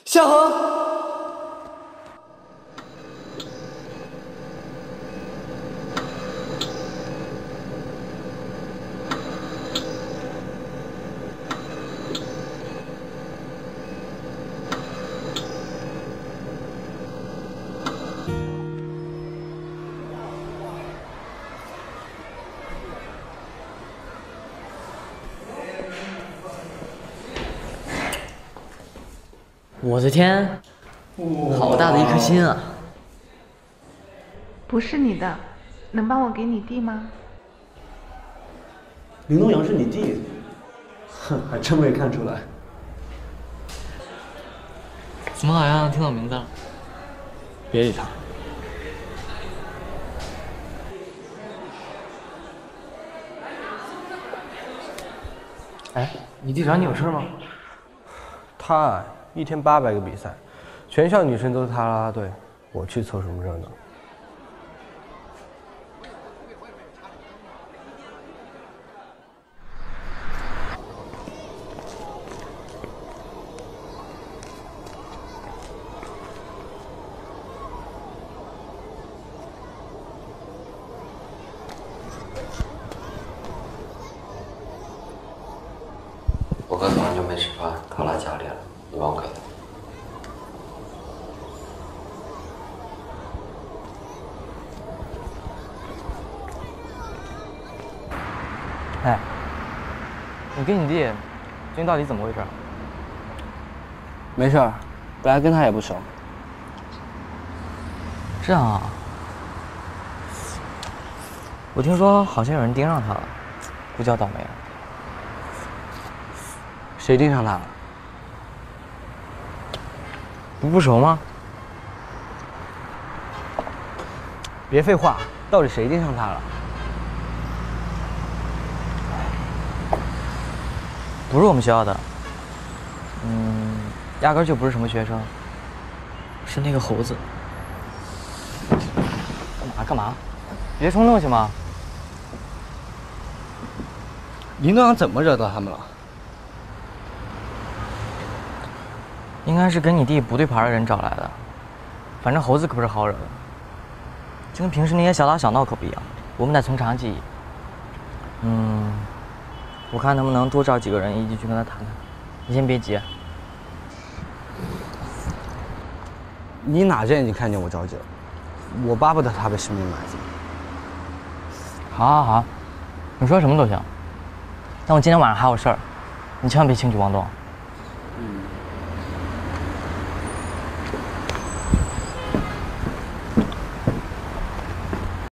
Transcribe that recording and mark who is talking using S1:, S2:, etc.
S1: 向恒，我的天，好大的一颗心啊！
S2: 不是你的，能帮我给你弟吗？
S1: 林东阳是你弟？哼，还真没看出来。
S3: 怎么好像听到名字了？
S1: 别理他。
S3: 哎，你弟找你有事吗？
S4: 他啊，一天800个比赛，全校女生都是他啦啦队，我去凑什么热闹？
S5: 我哥昨晚就没吃饭，他来家里了，你帮我给他。
S3: 哎，你跟你弟最近到底怎么回事？
S6: 没事儿，本来跟他也不熟。
S3: 这样啊，我听说好像有人盯上他了，估计要倒霉了。
S6: 谁盯上他了？
S3: 不熟吗？
S6: 别废话，到底谁盯上他了？
S3: 不是我们学校的，压根就不是什么学生，是那个猴子。干嘛？别冲动行吗？
S6: 林东阳怎么惹到他们了？
S3: 应该是跟你弟不对盘的人找来的，反正猴子可不是好惹的，就跟平时那些小打小闹可不一样，我们得从长计议。我看能不能多找几个人一起去跟他谈谈。你先别急。
S6: 你哪见你看见我着急了？我巴不得他被生命埋葬。
S3: 好，你说什么都行，但我今天晚上还有事儿，你千万别轻举妄动。